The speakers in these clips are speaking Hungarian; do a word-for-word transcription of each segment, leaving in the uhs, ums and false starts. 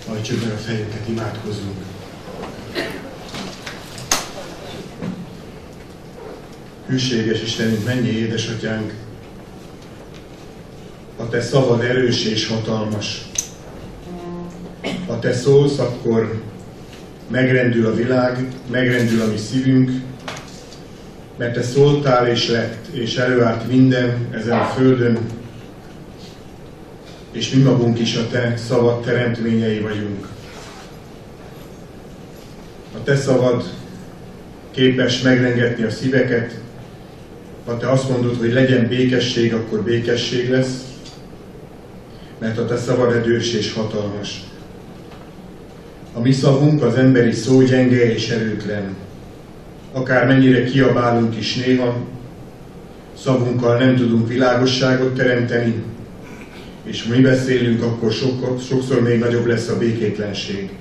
Hajtsuk meg a fejünket, imádkozzunk. Hűséges Istenünk, mennyi édesatyánk, a Te szavad erős és hatalmas. Ha Te szólsz, akkor megrendül a világ, megrendül a mi szívünk, mert Te szóltál és lett, és előállt minden ezen a földön, és mi magunk is a Te szavad teremtményei vagyunk. A Te szavad képes megrengetni a szíveket. Ha Te azt mondod, hogy legyen békesség, akkor békesség lesz, mert a Te szavad erős és hatalmas. A mi szavunk, az emberi szó gyenge és erőtlen. Akármennyire kiabálunk is néha, szavunkkal nem tudunk világosságot teremteni, és mi beszélünk, akkor sokszor, sokszor még nagyobb lesz a békétlenség.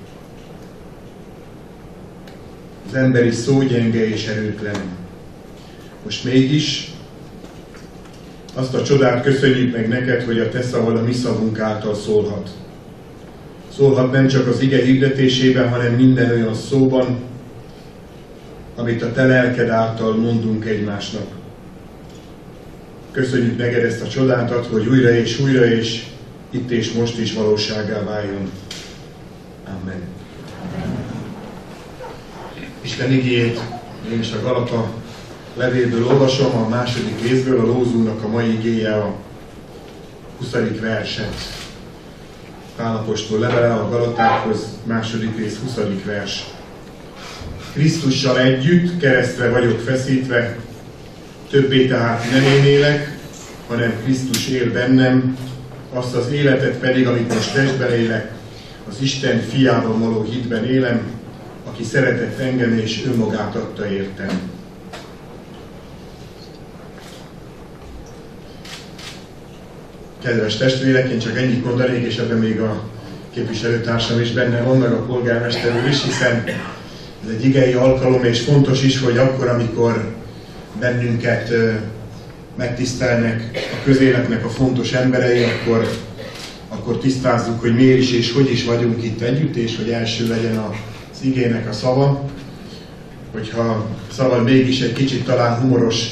Az emberi szó gyenge és erőtlen. Most mégis azt a csodát köszönjük meg neked, hogy a Te szavad a mi szavunk által szólhat. Szólhat nem csak az ige hirdetésében, hanem minden olyan szóban, amit a Te lelked által mondunk egymásnak. Köszönjük neked ezt a csodát, hogy újra és újra és itt és most is valósággá váljon. Amen. Isten igéjét én is a Galata levélből olvasom, a második részből, a Lózunknak a mai igéje a huszadik verset. Pál apostol levele a Galatákhoz, második rész, huszadik vers. Krisztussal együtt keresztre vagyok feszítve, többé tehát nem én élek, hanem Krisztus él bennem, azt az életet pedig, amit most testben élek, az Isten fiában való hitben élem, aki szeretett engem és önmagát adta értem. Kedves testvérek, én csak ennyit mondanék, és ebben még a képviselőtársam is benne van, meg a polgármester úr is, hiszen ez egy igei alkalom, és fontos is, hogy akkor, amikor bennünket megtisztelnek a közéletnek a fontos emberei, akkor, akkor tisztázzuk, hogy miért is és hogy is vagyunk itt együtt, és hogy első legyen az igének a szava. Hogyha szabad mégis egy kicsit talán humoros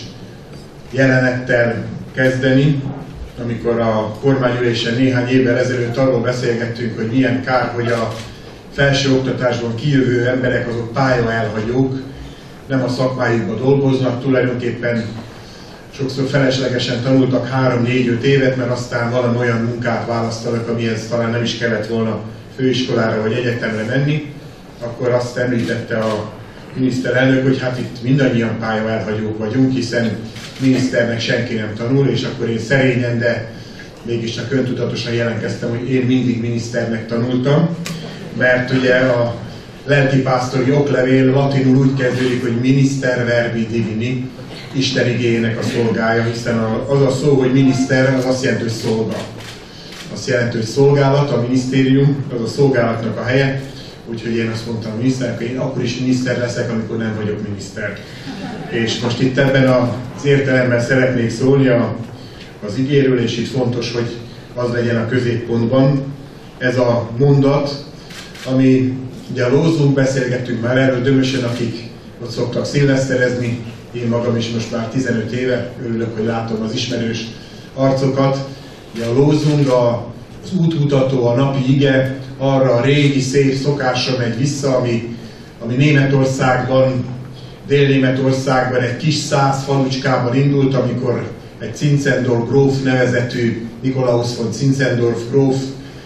jelenettel kezdeni, amikor a kormányülésen néhány évvel ezelőtt arról beszélgettünk, hogy milyen kár, hogy a felsőoktatásban kijövő emberek azok pályaelhagyók, nem a szakmájukba dolgoznak, tulajdonképpen sokszor feleslegesen tanultak három-négy-öt évet, mert aztán valami olyan munkát választanak, amihez talán nem is kellett volna főiskolára vagy egyetemre menni, akkor azt említette a miniszterelnök, hogy hát itt mindannyian pályaelhagyók vagyunk, hiszen miniszternek senki nem tanul, és akkor én szerényen, de mégiscsak öntudatosan jelentkeztem, hogy én mindig miniszternek tanultam, mert ugye a lelkipásztori oklevél latinul úgy kezdődik, hogy minister verbi divini, Isten igéjének a szolgája, hiszen az a szó, hogy miniszter, az azt jelenti, hogy szolga. Azt jelenti, hogy szolgálat, a minisztérium, az a szolgálatnak a helye, úgyhogy én azt mondtam a miniszternek, hogy én akkor is miniszter leszek, amikor nem vagyok miniszter. És most itt ebben az értelemben szeretnék szólni az igéről, és itt fontos, hogy az legyen a középpontban. Ez a mondat, ami ugye a Lózunk, beszélgettünk már erről Dömösön, akik ott szoktak szilveszterezni, én magam is most már tizenöt éve, örülök, hogy látom az ismerős arcokat. Ugye a Lózung, az útmutató, a napi ige arra a régi szép szokásra megy vissza, ami, ami Németországban, Dél-Németországban egy kis szász falucskában indult, amikor egy Zinzendorf gróf nevezetű, Nikolaus von Zinzendorf gróf,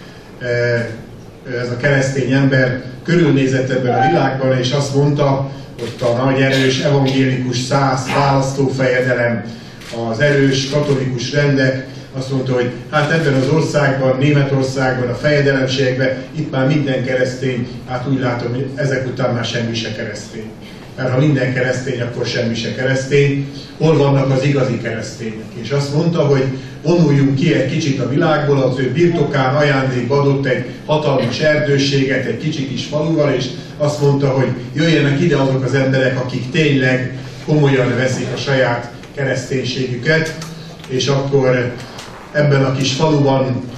ez a keresztény ember körülnézett ebben a világban, és azt mondta, ott a nagy erős evangélikus szász választófejedelem, az erős katolikus rendek, azt mondta, hogy hát ebben az országban, Németországban, a fejedelemségekben, itt már minden keresztény, hát úgy látom, hogy ezek után már semmi se keresztény. Mert ha minden keresztény, akkor semmi se keresztény. Hol vannak az igazi keresztények? És azt mondta, hogy vonuljunk ki egy kicsit a világból, az ő birtokán ajándékba adott egy hatalmas erdőséget, egy kicsi kis faluval, és azt mondta, hogy jöjjenek ide azok az emberek, akik tényleg komolyan veszik a saját kereszténységüket, és akkor ebben a kis faluban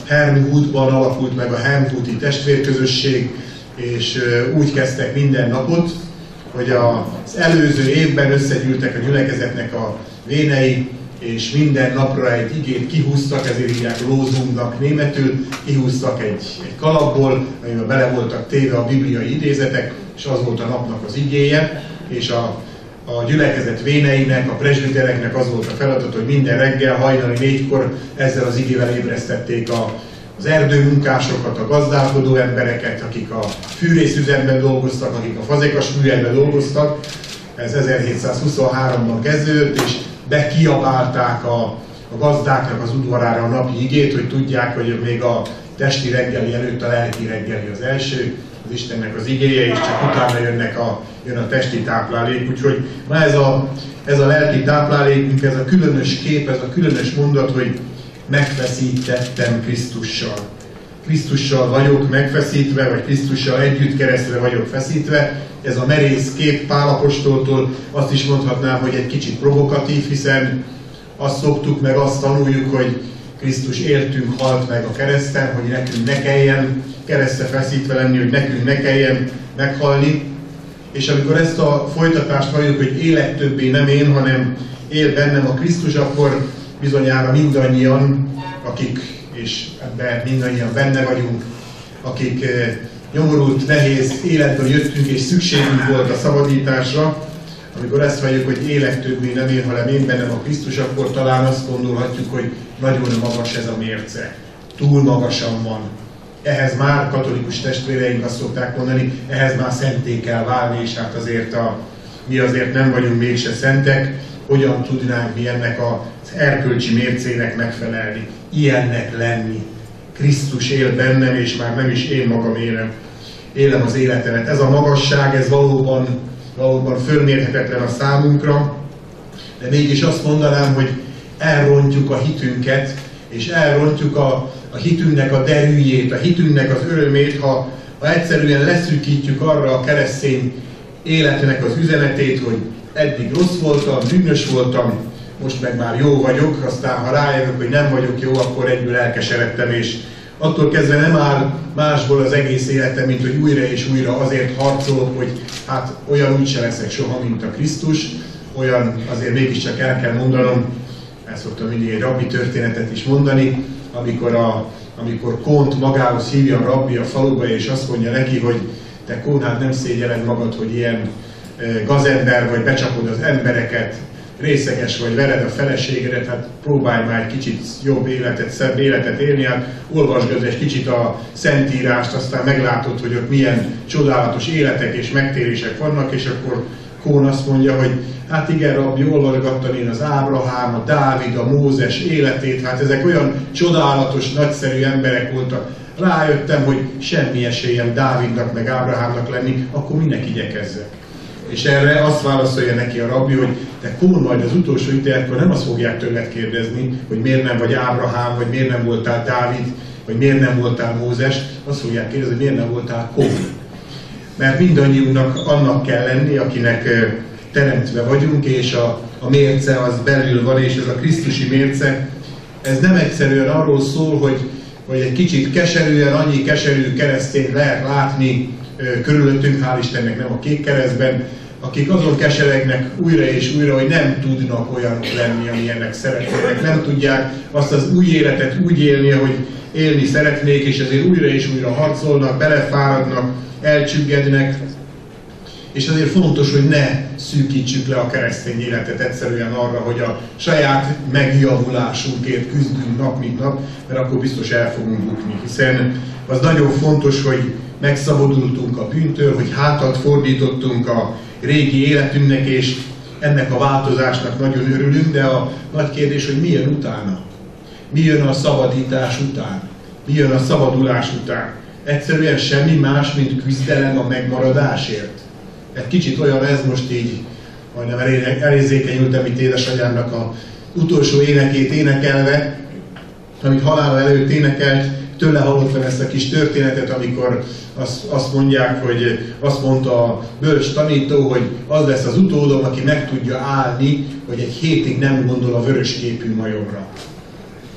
Herrnhutban alakult meg a Herrnhuti testvérközösség, és úgy kezdtek minden napot, hogy az előző évben összegyűltek a gyülekezetnek a vénei, és minden napra egy igét kihúztak, ezért hívják lózungnak németül, kihúztak egy, egy kalapból, amiben bele voltak téve a bibliai idézetek, és az volt a napnak az igéje, és a, a gyülekezet véneinek, a presbitereknek az volt a feladat, hogy minden reggel hajnali négykor ezzel az igével ébresztették a, az erdőmunkásokat, a gazdálkodó embereket, akik a fűrészüzemben dolgoztak, akik a fazekas műhelben dolgoztak. Ez ezerhétszázhuszonháromban kezdődött, és bekiabálták a, a gazdáknak az udvarára a napi igét, hogy tudják, hogy még a testi reggeli előtt a lelki reggeli az első, az Istennek az igéje, és csak utána jönnek a, jön a testi táplálék. Úgyhogy ma ez a, ez a lelki táplálékunk, ez a különös kép, ez a különös mondat, hogy megfeszítettem Krisztussal. Krisztussal vagyok megfeszítve, vagy Krisztussal együtt keresztre vagyok feszítve. Ez a merész kép Pál apostoltól, azt is mondhatnám, hogy egy kicsit provokatív, hiszen azt szoktuk meg, azt tanuljuk, hogy Krisztus értünk halt meg a kereszten, hogy nekünk ne kelljen keresztre feszítve lenni, hogy nekünk ne kelljen meghalni. És amikor ezt a folytatást halljuk, hogy élek többé nem én, hanem él bennem a Krisztus, akkor bizonyára mindannyian, akik, és ebben mindannyian benne vagyunk, akik nyomorult, nehéz életből jöttünk, és szükségünk volt a szabadításra, amikor ezt halljuk, hogy élek többé nem én, hanem én bennem a Krisztus, akkor talán azt gondolhatjuk, hogy nagyon magas ez a mérce. Túl magasan van. Ehhez már katolikus testvéreink azt szokták mondani, ehhez már szenté kell válni, és hát azért a, mi azért nem vagyunk mégse szentek, hogyan tudnánk mi ennek az erkölcsi mércének megfelelni, ilyennek lenni. Krisztus él bennem, és már nem is én magam élem, élem az életemet. Ez a magasság, ez valóban, valóban fölmérhetetlen a számunkra, de mégis azt mondanám, hogy elrontjuk a hitünket, és elrontjuk a, a hitünknek a derűjét, a hitünknek az örömét, ha, ha egyszerűen leszűkítjük arra a keresztény életnek az üzenetét, hogy eddig rossz voltam, bűnös voltam, most meg már jó vagyok, aztán ha rájövök, hogy nem vagyok jó, akkor egyből elkeseredtem, és attól kezdve nem áll másból az egész életem, mint hogy újra és újra azért harcolok, hogy hát olyan úgyse leszek soha, mint a Krisztus, olyan azért mégiscsak el kell mondanom, el szoktam mindig egy rabbi történetet is mondani, amikor, a, amikor Kónt magához hívja a rabbi a faluba, és azt mondja neki, hogy te Kón, hát nem szégyeled magad, hogy ilyen e, gazember vagy, becsapod az embereket, részeges vagy, vered a feleségedet, hát próbálj már egy kicsit jobb életet, szebb életet élni, hát olvasd egy kicsit a Szentírást, aztán meglátod, hogy ott milyen csodálatos életek és megtérések vannak, és akkor Kón azt mondja, hogy hát igen, rabbi, olvasgattam én az Ábrahám, a Dávid, a Mózes életét, hát ezek olyan csodálatos, nagyszerű emberek voltak. Rájöttem, hogy semmi esélyem Dávidnak meg Ábrahámnak lenni, akkor minek igyekezzek. És erre azt válaszolja neki a rabbi, hogy te Kón, majd az utolsó ítéletkor nem azt fogják tőled kérdezni, hogy miért nem vagy Ábrahám, vagy miért nem voltál Dávid, vagy miért nem voltál Mózes, azt fogják kérdezni, hogy miért nem voltál Kón. Mert mindannyiunknak annak kell lenni, akinek teremtve vagyunk, és a, a mérce az belül van, és ez a krisztusi mérce, ez nem egyszerűen arról szól, hogy, hogy egy kicsit keserűen, annyi keserű keresztényt lehet látni körülöttünk, hál' Istennek nem a kék keresztben, akik azon keseregnek újra és újra, hogy nem tudnak olyanok lenni, amilyennek szeretnének, nem tudják azt az új életet úgy élni, ahogy élni szeretnék, és ezért újra és újra harcolnak, belefáradnak, elcsüggednek, és azért fontos, hogy ne szűkítsük le a keresztény életet egyszerűen arra, hogy a saját megjavulásunkért küzdünk nap mint nap, mert akkor biztos el fogunk bukni, hiszen az nagyon fontos, hogy megszabadultunk a bűntől, hogy hátat fordítottunk a régi életünknek, és ennek a változásnak nagyon örülünk, de a nagy kérdés, hogy mi jön utána? Mi jön a szabadítás után? Mi jön a szabadulás után? Egyszerűen semmi más, mint küzdelem a megmaradásért. Egy kicsit olyan ez most így, majdnem elérzékenyültem itt édesanyámnak az utolsó énekét énekelve, amit halála előtt énekelt, tőle hallottam ezt a kis történetet, amikor azt, azt mondják, hogy azt mondta a bölcs tanító, hogy az lesz az utódom, aki meg tudja állni, hogy egy hétig nem gondol a vörösképű majomra.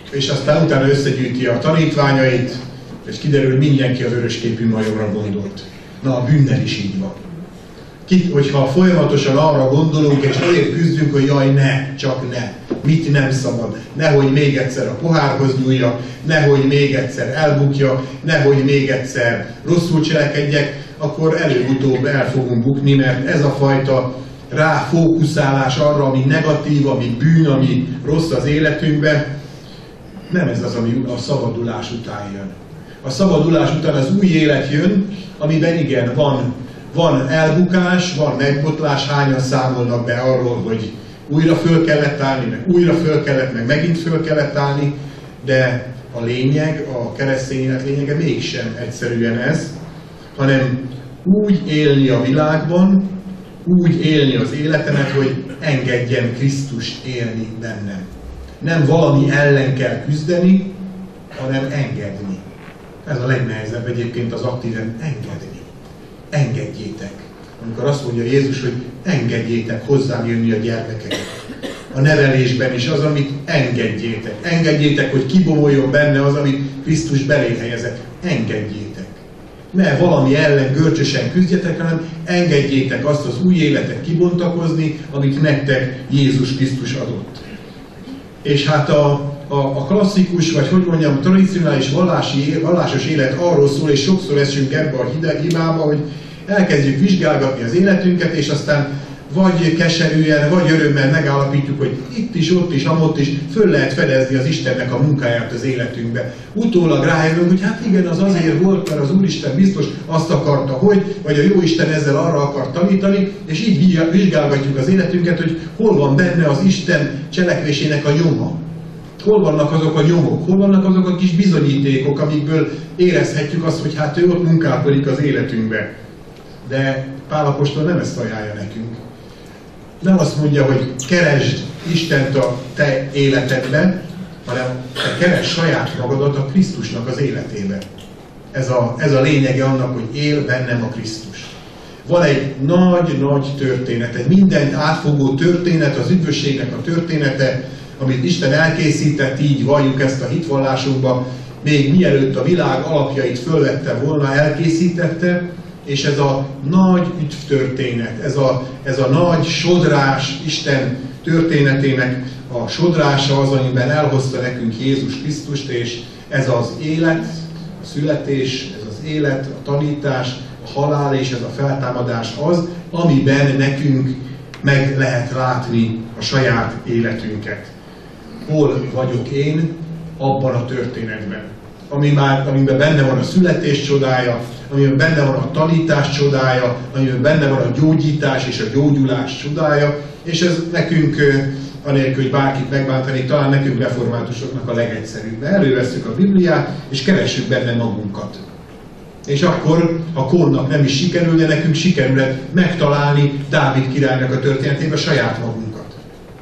és aztán utána összegyűjti a tanítványait, és kiderül, mindenki a vörösképű majomra gondolt. Na, a bűnnel is így van. Ki, hogyha folyamatosan arra gondolunk, és azért küzdünk, hogy jaj, ne, csak ne, mit nem szabad, nehogy még egyszer a pohárhoz nyúljak, nehogy még egyszer elbukja, nehogy még egyszer rosszul cselekedjek, akkor előbb-utóbb el fogunk bukni, mert ez a fajta ráfókuszálás arra, ami negatív, ami bűn, ami rossz az életünkben, nem ez az, ami a szabadulás után jön. A szabadulás után az új élet jön, amiben igen, van, van elbukás, van megbotlás, hányan számolnak be arról, hogy újra föl kellett állni, meg újra föl kellett, meg megint föl kellett állni, de a lényeg, a keresztény élet lényege mégsem egyszerűen ez, hanem úgy élni a világban, úgy élni az életemet, hogy engedjen Krisztust élni bennem. Nem valami ellen kell küzdeni, hanem engedni. Ez a legnehezebb egyébként az aktíven, engedni. Engedjétek. Amikor azt mondja Jézus, hogy engedjétek hozzám jönni a gyermekeket. A nevelésben is az, amit engedjétek. Engedjétek, hogy kibomoljon benne az, amit Krisztus belé helyezett. Engedjétek. Ne valami ellen görcsösen küzdjetek, hanem engedjétek azt az új életet kibontakozni, amit nektek Jézus Krisztus adott. És hát a, a, a klasszikus, vagy hogy mondjam, tradicionális vallási, vallásos élet arról szól, és sokszor esünk ebbe a hibába, hogy elkezdjük vizsgálgatni az életünket, és aztán vagy keserűen, vagy örömmel megállapítjuk, hogy itt is, ott is, amott is föl lehet fedezni az Istennek a munkáját az életünkbe. Utólag rájövünk, hogy hát igen, az azért volt, mert az Úristen biztos azt akarta, hogy, vagy a Jóisten ezzel arra akar tanítani, és így vizsgálgatjuk az életünket, hogy hol van benne az Isten cselekvésének a nyoma. Hol vannak azok a nyomok, hol vannak azok a kis bizonyítékok, amikből érezhetjük azt, hogy hát ő ott munkálkodik az életünkbe. De Pál apostol nem ezt ajánlja nekünk. Nem azt mondja, hogy keresd Istent a te életedben, hanem te keresd saját magadat a Krisztusnak az életében. Ez a, ez a lényege annak, hogy él bennem a Krisztus. Van egy nagy-nagy történet, egy mindent átfogó történet, az üdvösségnek a története, amit Isten elkészített, így valljuk ezt a hitvallásunkba, még mielőtt a világ alapjait fölvette volna, elkészítette, és ez a nagy üdvtörténet, ez a, ez a nagy sodrás Isten történetének a sodrása az, amiben elhozta nekünk Jézus Krisztust, és ez az élet, a születés, ez az élet, a tanítás, a halál és ez a feltámadás az, amiben nekünk meg lehet látni a saját életünket. Hol vagyok én abban a történetben? Ami már, amiben benne van a születés csodája, amiben benne van a tanítás csodája, amiben benne van a gyógyítás és a gyógyulás csodája, és ez nekünk, anélkül, hogy bárkit megbántani, talán nekünk reformátusoknak a legegyszerűbb. Elővesszük a Bibliát, és keressük benne magunkat. És akkor, ha Kórnak nem is sikerül, de nekünk sikerülhet megtalálni Dávid királynak a történetében saját magunkat.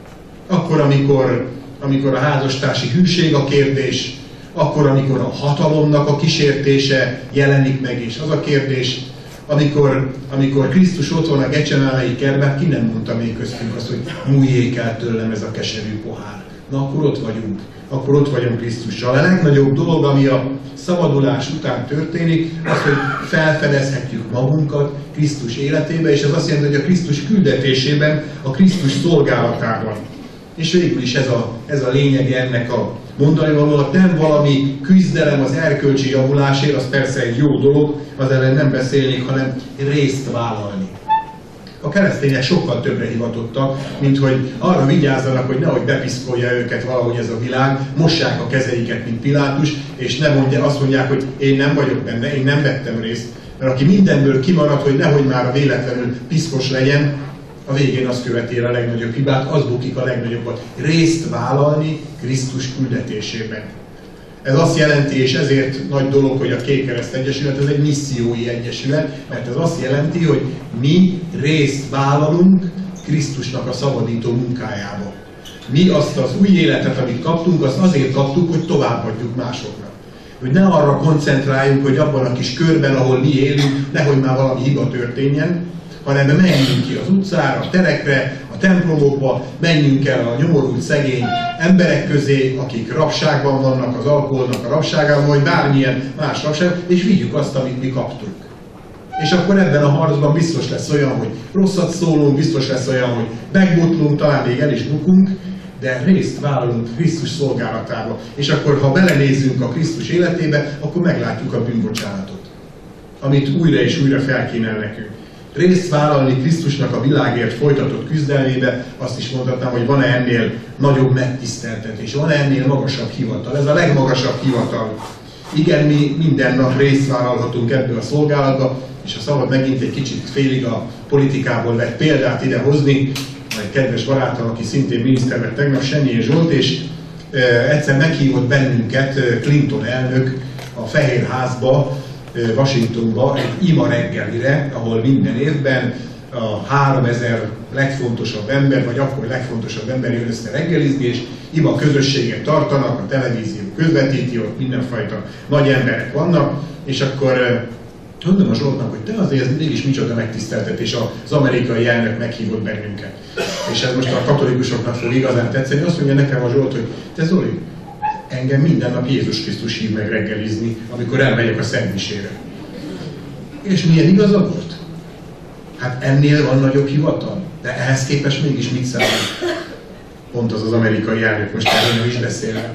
Akkor, amikor, amikor a házastársi hűség a kérdés, akkor, amikor a hatalomnak a kísértése jelenik meg, és az a kérdés, amikor, amikor Krisztus ott van a Gecsemánej kertben, ki nem mondta még köztünk azt, hogy múljék el tőlem ez a keserű pohár. Na akkor ott vagyunk, akkor ott vagyunk Krisztussal. A legnagyobb dolog, ami a szabadulás után történik, az, hogy felfedezhetjük magunkat Krisztus életébe, és ez azt jelenti, hogy a Krisztus küldetésében, a Krisztus szolgálatában. És végül is ez a, ez a lényege ennek a mondani valónak, nem valami küzdelem az erkölcsi javulásért, az persze egy jó dolog, az ellen nem beszélnék, hanem részt vállalni. A keresztények sokkal többre hivatottak, mint hogy arra vigyázzanak, hogy nehogy bepiszkolja őket valahogy ez a világ, mossák a kezeiket, mint Pilátus, és ne mondja, azt mondják, hogy én nem vagyok benne, én nem vettem részt. Mert aki mindenből kimarad, hogy nehogy már a véletlenül piszkos legyen, a végén azt követi a legnagyobb hibát, az bukik a legnagyobbat. Részt vállalni Krisztus küldetésében. Ez azt jelenti, és ezért nagy dolog, hogy a Kékkereszt Egyesület, ez egy missziói egyesület, mert ez azt jelenti, hogy mi részt vállalunk Krisztusnak a szabadító munkájába. Mi azt az új életet, amit kaptunk, azt azért kaptuk, hogy továbbadjuk másoknak. Hogy ne arra koncentráljunk, hogy abban a kis körben, ahol mi élünk, nehogy már valami hiba történjen, hanem menjünk ki az utcára, a terekre, a templomokba, menjünk el a nyomorult szegény emberek közé, akik rabságban vannak, az alkoholnak a rabságában, vagy bármilyen más rabságban, és vigyük azt, amit mi kaptunk. És akkor ebben a harcban biztos lesz olyan, hogy rosszat szólunk, biztos lesz olyan, hogy megbotlunk, talán még el is bukunk, de részt vállalunk Krisztus szolgálatába. És akkor, ha belenézzünk a Krisztus életébe, akkor meglátjuk a bűnbocsánatot, amit újra és újra felkínál nekünk. Részt vállalni Krisztusnak a világért folytatott küzdelmébe, azt is mondhatnám, hogy van-e ennél nagyobb megtiszteltetés, van-e ennél magasabb hivatal. Ez a legmagasabb hivatal. Igen, mi minden nap részt vállalhatunk ebből a szolgálatba, és ha szabad megint egy kicsit félig a politikából vett példát idehozni, egy kedves barátom, aki szintén miniszter lett tegnap, Semjén Zsolt, és e, egyszer meghívott bennünket Clinton elnök a Fehérházba, e, Washingtonba egy ima reggelire, ahol minden évben a háromezer legfontosabb ember, vagy akkor legfontosabb ember jön össze reggelizni, és ima közösséget tartanak, a televízió közvetíti, ott mindenfajta nagy emberek vannak, és akkor mondom a Zsoltnak, hogy te azért mégis micsoda megtiszteltetés, az amerikai elnök meghívott bennünket. És ez most a katolikusoknak fog igazán tetszeni. Azt mondja nekem a Zsolt, hogy te Zoli, engem minden nap Jézus Krisztus hív meg reggelizni, amikor elmegyek a szentmisére. És milyen igaza volt? Hát ennél van nagyobb hivatal, de ehhez képest mégis mit számít? Pont az az amerikai elnök, most erről nem is beszélve.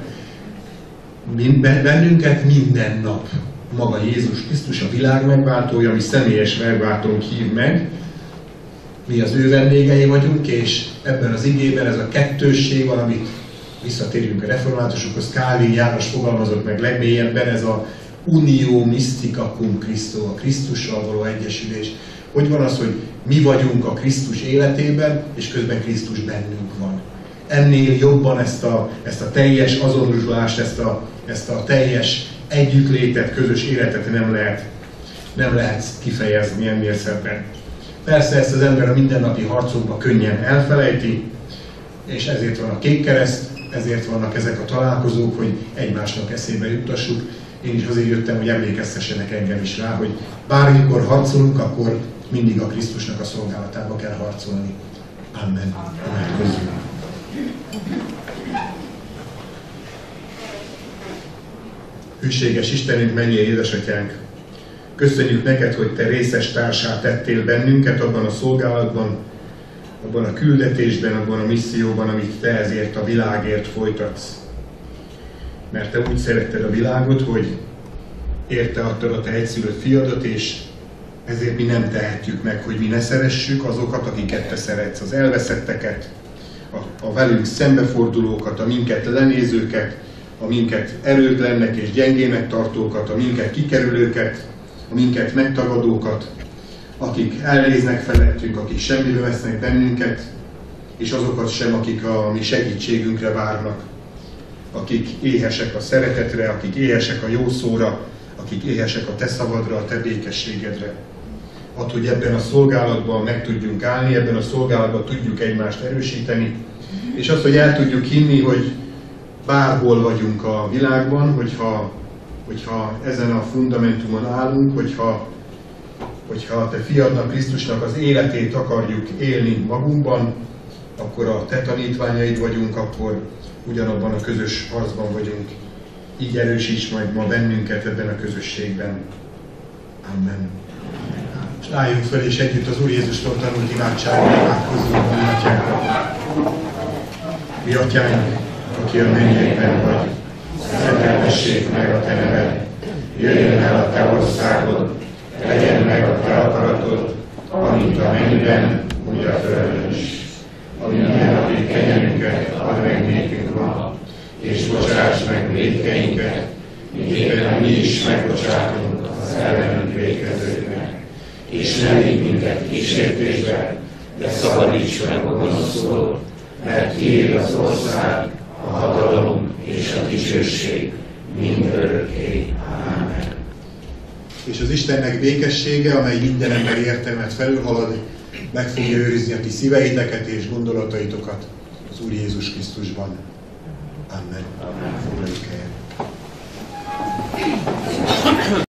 Bennünket minden nap maga Jézus Krisztus, a világ megváltója, mi személyes megváltónk hív meg, mi az ő vendégei vagyunk, és ebben az igében ez a kettősség van, amit visszatérjünk a reformátusokhoz, Calvin János fogalmazott meg legmélyebben, ez a unió mystica cum Christo, a Krisztussal való egyesülés. Hogy van az, hogy mi vagyunk a Krisztus életében, és közben Krisztus bennünk van. Ennél jobban ezt a, ezt a teljes azonosulást, ezt a, ezt a teljes együttlétet, közös életet nem lehet, nem lehet kifejezni ennél szebben. Persze ezt az ember a mindennapi harcokban könnyen elfelejti, és ezért van a Kék Kereszt, ezért vannak ezek a találkozók, hogy egymásnak eszébe juttassuk. Én is azért jöttem, hogy emlékeztessenek engem is rá, hogy bármikor harcolunk, akkor mindig a Krisztusnak a szolgálatába kell harcolni. Amen. Imádkozzunk. Hűséges Istenünk, mennyei édesatyánk! Köszönjük neked, hogy te részes társá tettél bennünket abban a szolgálatban, abban a küldetésben, abban a misszióban, amit te ezért a világért folytatsz. Mert te úgy szeretted a világot, hogy érte adtad a te egyszülött fiadat, és ezért mi nem tehetjük meg, hogy mi ne szeressük azokat, akiket te szeretsz, az elveszetteket, a, a velünk szembefordulókat, a minket lenézőket, a minket erőtlennek és gyengének tartókat, a minket kikerülőket, a minket megtagadókat, akik elnéznek felettünk, akik semmibe vesznek bennünket, és azokat sem, akik a mi segítségünkre várnak, akik éhesek a szeretetre, akik éhesek a jó szóra, akik éhesek a te szavadra, a te békességedre. Add, hogy ebben a szolgálatban meg tudjunk állni, ebben a szolgálatban tudjuk egymást erősíteni, és azt, hogy el tudjuk hinni, hogy bárhol vagyunk a világban, hogyha, hogyha ezen a fundamentumon állunk, hogyha, hogyha a te fiadnak, Krisztusnak az életét akarjuk élni magunkban, akkor a te tanítványaid vagyunk, akkor ugyanabban a közös harcban vagyunk. Így erősíts majd ma bennünket ebben a közösségben. Amen. És álljunk fel, és együtt az Úr Jézustól tanult imádságot imádkozzunk, mi atyánkra. Mi atyánk, aki a mennyekben vagy, szenteltessék meg a te neved, jöjjön el a te országod, legyen meg a te akaratod, amint a mennyben, úgy a földön is. A mindennapi kenyerünket add meg nékünk ma, és bocsáss meg vétkeinket, miképpen mi is megbocsátunk az ellenünk vétkezőknek. És ne vigy minket kísértésbe, de szabadíts meg a gonosztól, mert tiéd az ország, a hatalom és a dicsőség mind örökké. Amen. És az Istennek békessége, amely minden ember értelmet felülhalad, meg fogja őrizni a ti szíveiteket és gondolataitokat az Úr Jézus Krisztusban. Amen. Amen. Foglaljuk helyet.